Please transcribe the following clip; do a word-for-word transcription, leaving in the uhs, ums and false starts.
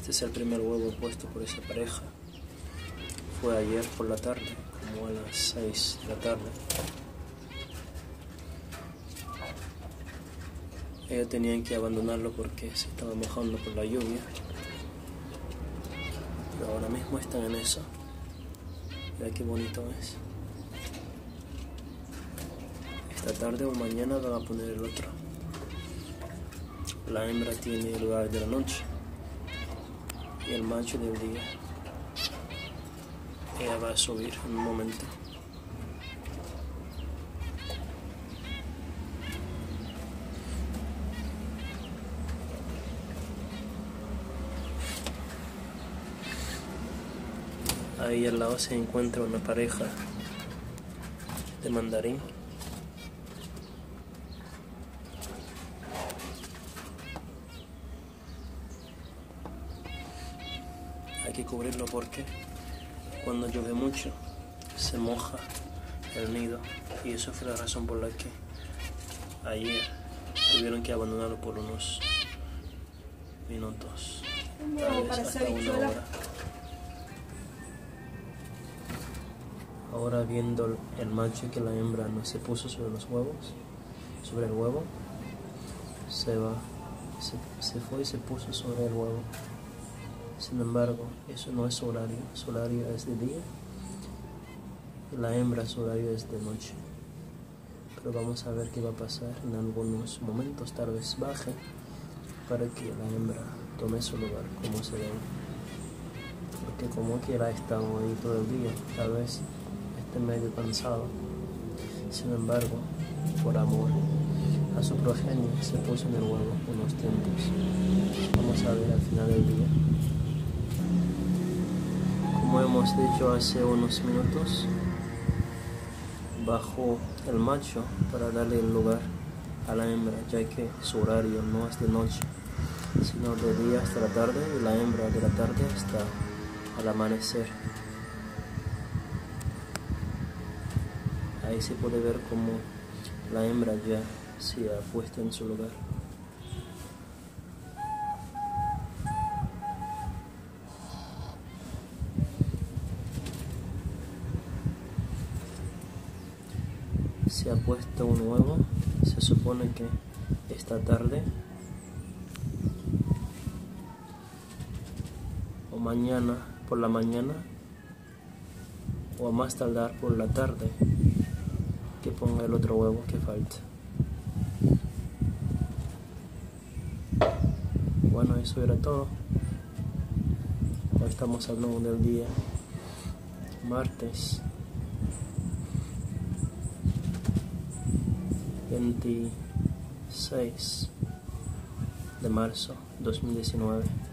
Este es el primer huevo puesto por esa pareja. Fue ayer por la tarde, como a las seis de la tarde. Ellos tenían que abandonarlo porque se estaba mojando por la lluvia. Pero ahora mismo están en eso. Mira qué bonito es. Esta tarde o mañana van a poner el otro. La hembra tiene el lugar de la noche y el macho del día. Ella va a subir en un momento. Ahí al lado se encuentra una pareja de mandarín. Hay que cubrirlo porque cuando llueve mucho se moja el nido, y eso fue la razón por la que ayer tuvieron que abandonarlo por unos minutos, tal vez hasta una hora. Ahora viendo el macho que la hembra no se puso sobre los huevos, sobre el huevo, se va, se, se fue y se puso sobre el huevo. Sin embargo, eso no es su horario. Su horario es de día y la hembra su horario es de noche. Pero vamos a ver qué va a pasar en algunos momentos. Tal vez baje para que la hembra tome su lugar como se debe. Porque como quiera ha estado ahí todo el día, tal vez esté medio cansado. Sin embargo, por amor a su progenie se puso en el huevo unos tiempos. Vamos a ver al final del día. Como hemos dicho hace unos minutos, bajó el macho para darle el lugar a la hembra, ya que su horario no es de noche, sino de día hasta la tarde, y la hembra de la tarde hasta al amanecer. Ahí se puede ver como la hembra ya se ha puesto en su lugar. Se ha puesto un huevo. Se supone que esta tarde o mañana por la mañana o a más tardar por la tarde que ponga el otro huevo que falta. Bueno, eso era todo. Hoy estamos hablando del día martes veintiséis de marzo dos mil diecinueve.